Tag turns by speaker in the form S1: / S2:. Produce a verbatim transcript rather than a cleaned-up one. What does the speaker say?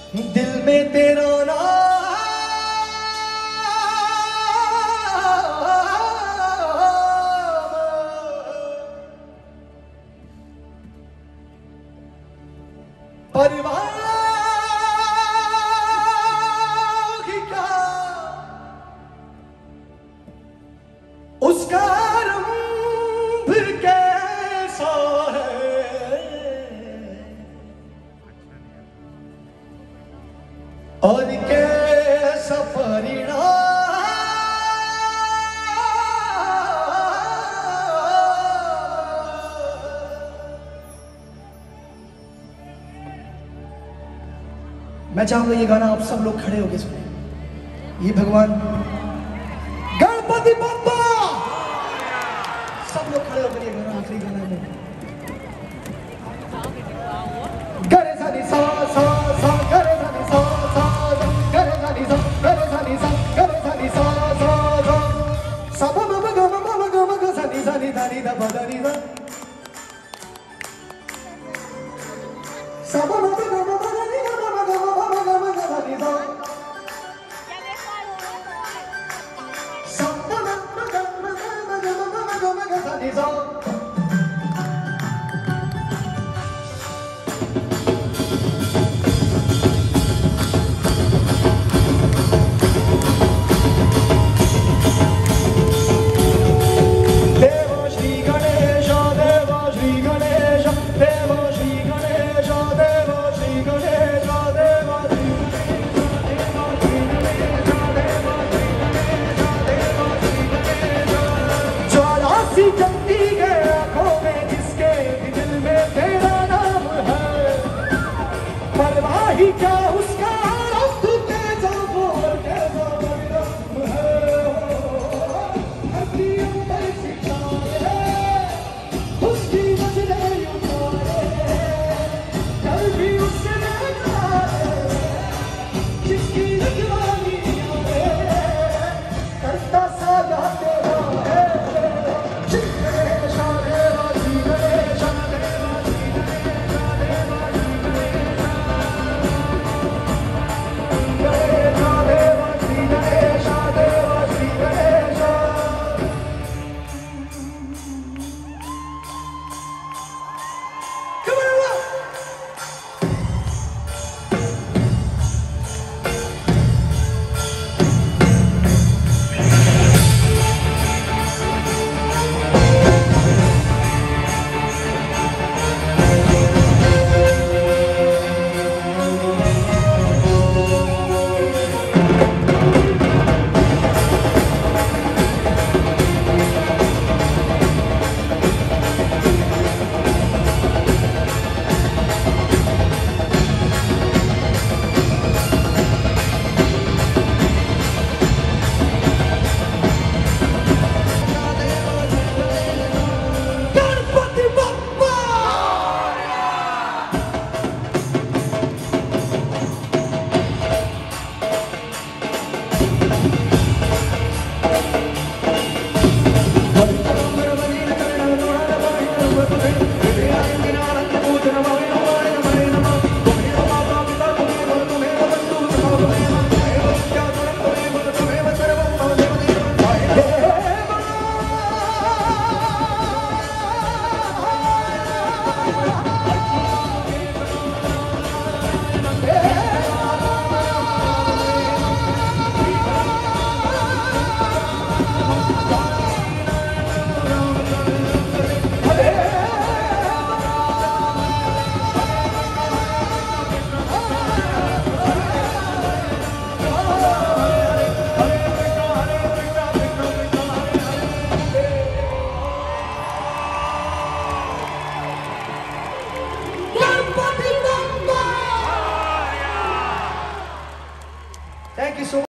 S1: दिल में तेरा नाम परवाह की क्या उसका रंग कैसा है और कैसा परिणाम मैं चाहूंगा ये गाना आप सब लोग खड़े होके सुने। ये भगवान गणपति बप्पा सब लोग खड़े होकर ये गाना आखिरी गाना है। गरे सानी सा सा सा गरे सानी सा सा गरे सानी सा गरे सानी सा गरे सानी सा सा सा सा ब ब ग म म ग म ग सानी सानी दानी दा ब दानी दा सा ब ब ग म म दानी दा ब ग म म ग म ग दानी दा सा ब ब ग म म ग म म ग म ग दानी दा जलती है आंखों में जिसके दिल में तेरा नाम है परवाह ही क्या उसका